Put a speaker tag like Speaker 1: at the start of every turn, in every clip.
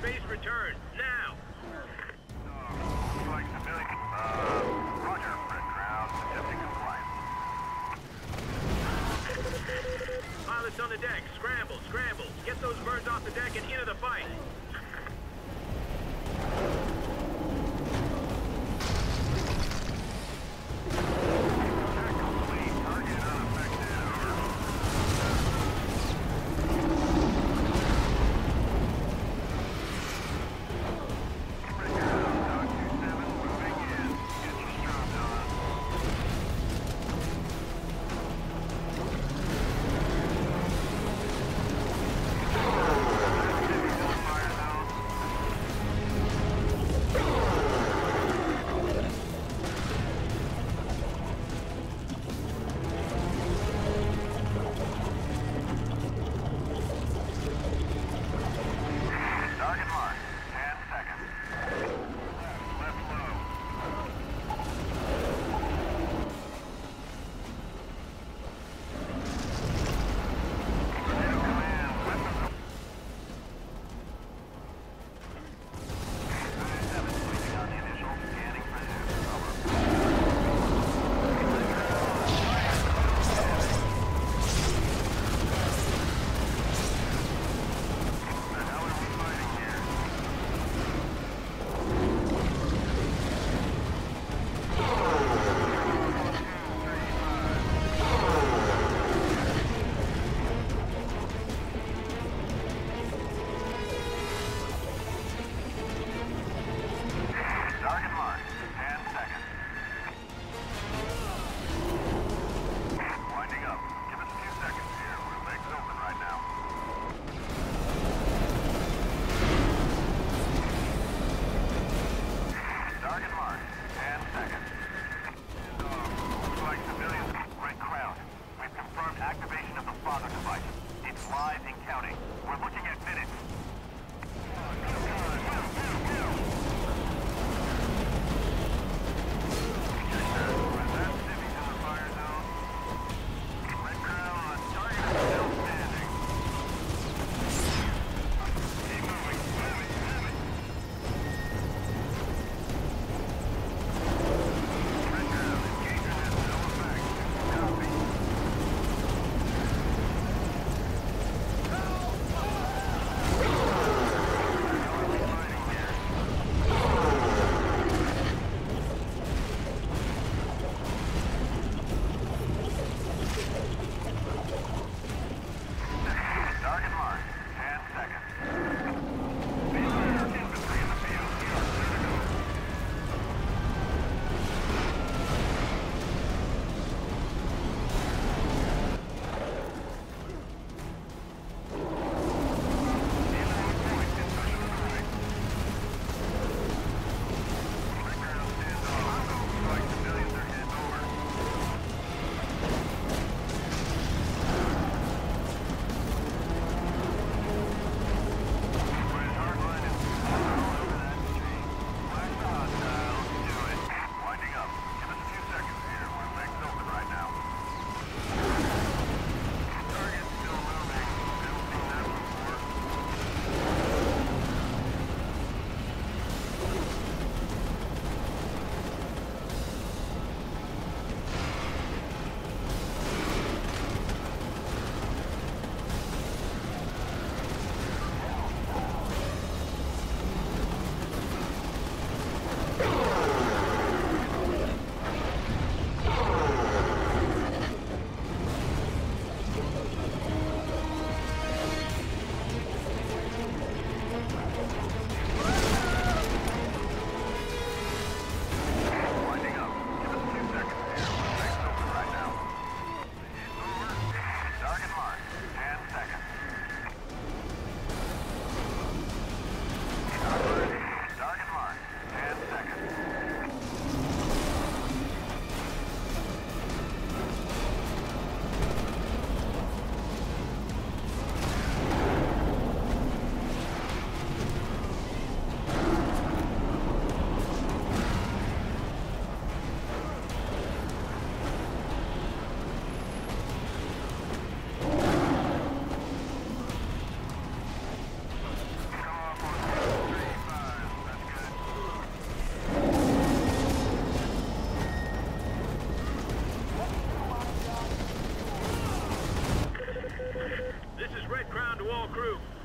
Speaker 1: base return, now!
Speaker 2: Looks like civilian. Roger, Red Crowd. Attempting compliance.
Speaker 1: Pilots on the deck, scramble, scramble. Get those birds off the deck and into the fight.
Speaker 2: Fire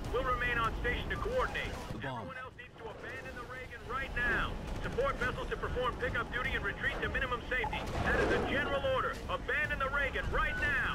Speaker 1: We'll remain on station to coordinate.
Speaker 3: The bomb.
Speaker 1: Everyone else needs to abandon the Reagan right now. Support vessels to perform pickup duty and retreat to minimum safety. That is a general order. Abandon the Reagan right now.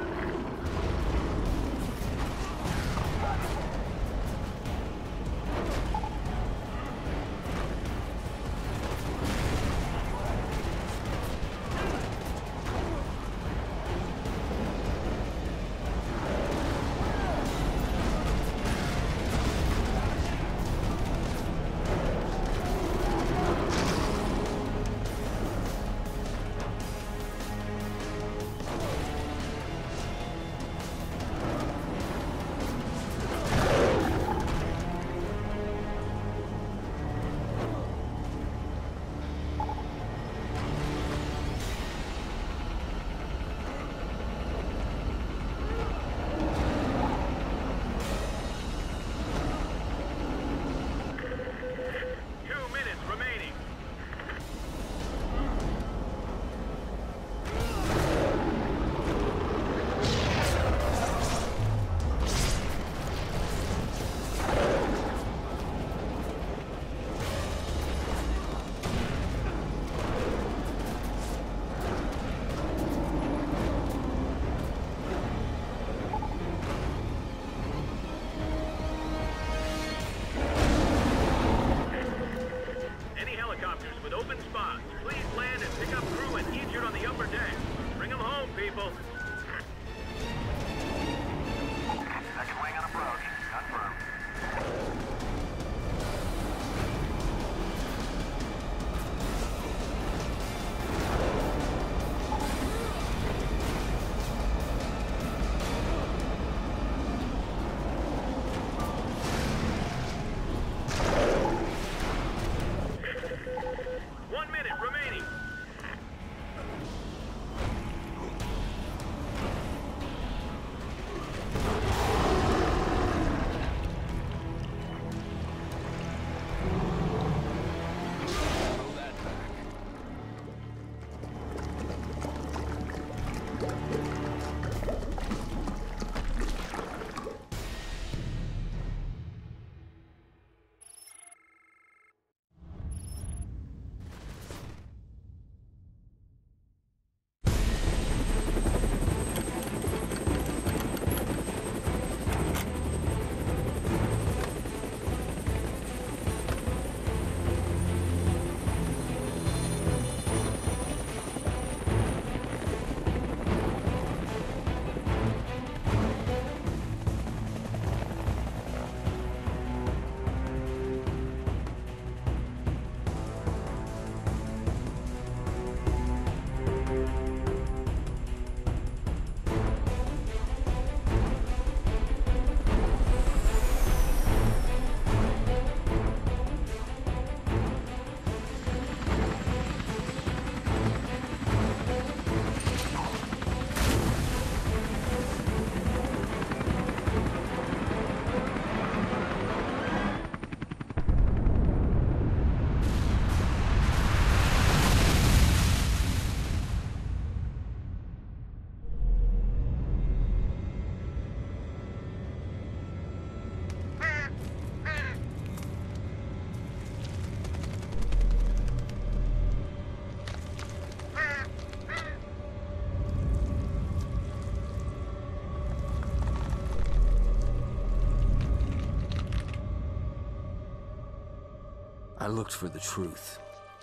Speaker 3: I looked for the truth.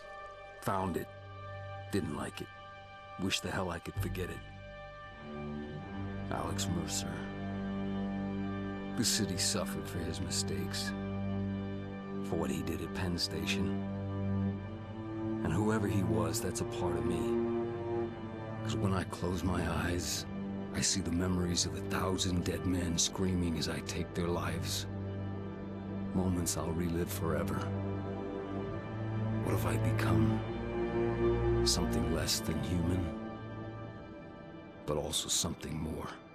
Speaker 3: Found it. Didn't like it. Wished the hell I could forget it. Alex Mercer. The city suffered for his mistakes. For what he did at Penn Station. And whoever he was, that's a part of me. Because when I close my eyes, I see the memories of 1,000 dead men screaming as I take their lives. Moments I'll relive forever. What have I become? Something less than human, but also something more.